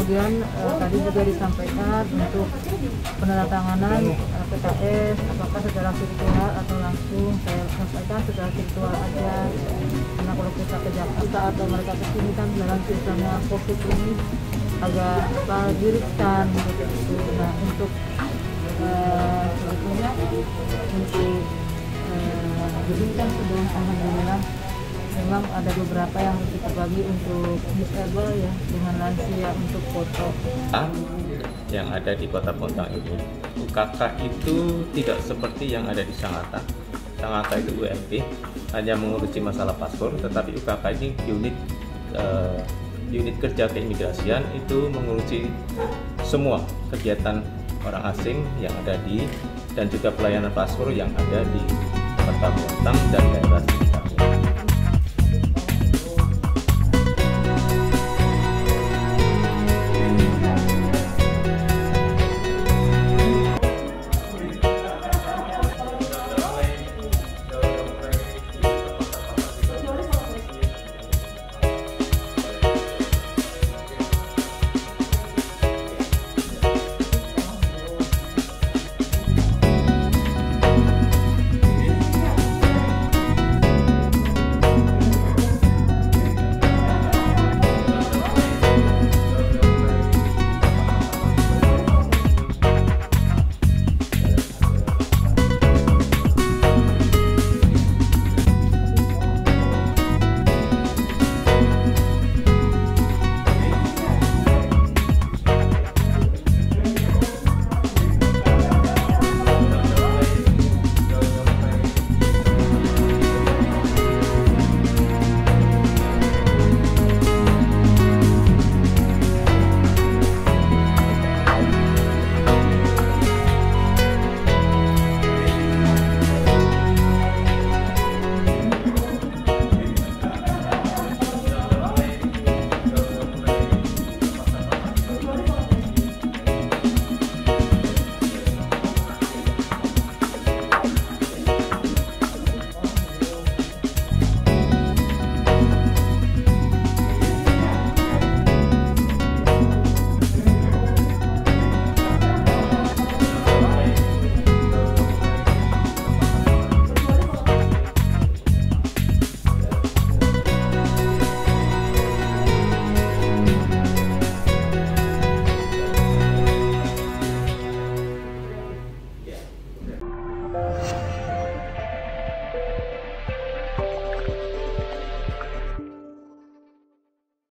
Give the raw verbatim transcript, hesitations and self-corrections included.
kemudian uh, tadi juga disampaikan untuk penandatanganan uh, P K S apakah secara virtual atau langsung. Saya sampaikan secara virtual aja, karena kalau kita ke Jakarta atau mereka ke sini kan dalam suasana COVID ini agak apa riskan gitu. Nah untuk uh, sebetulnya untuk jadi kan sudah alhamdulillah memang ada beberapa yang kita bagi untuk disable ya, dengan lansia untuk foto. Yang ada di Kota Bontang ini, U K K itu tidak seperti yang ada di Sangatta. Sangatta itu U M P, hanya mengurusi masalah paspor, tetapi U K K ini unit uh, unit kerja keimigrasian itu mengurusi semua kegiatan orang asing yang ada di dan juga pelayanan paspor yang ada di Kota Bontang dan daerah sekitarnya.